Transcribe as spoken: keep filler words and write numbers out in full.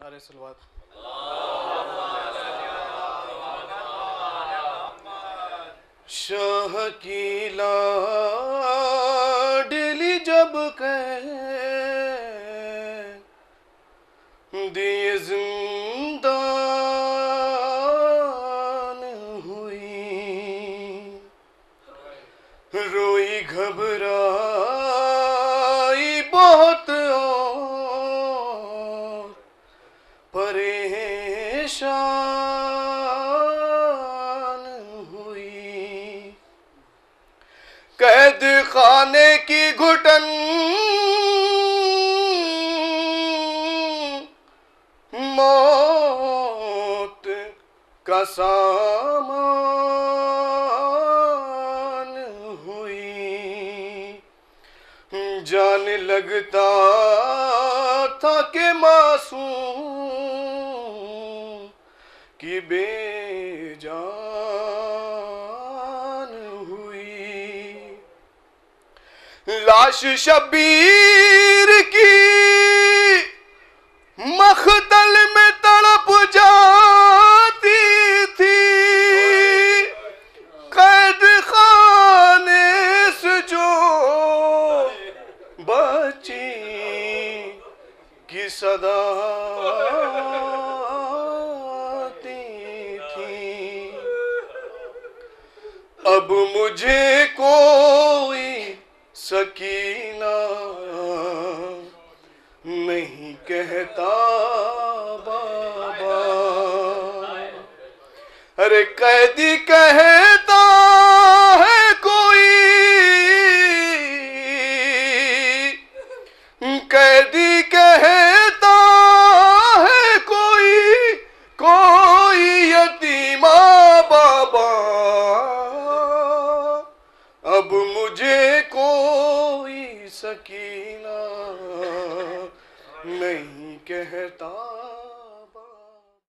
यार सलवात। शाह की लाडली जब कह दिए जिंदान हुई, रोई घबराई बहुत और परेशान हुई। कैद खाने की घुटन मौत का सामान हुई। जान लगता था कि मासूम की बेजान हुई। लाश शबीर की मखदल में तड़प जाती थी, कैद खाने से जो बची की सदा आती थी। अब मुझे कोई सकीना नहीं कहता बाबा, अरे कैदी कहता है कोई, कैदी कहता है कोई, कोई यतीमा बाबा। अब मुझे कोई सकीना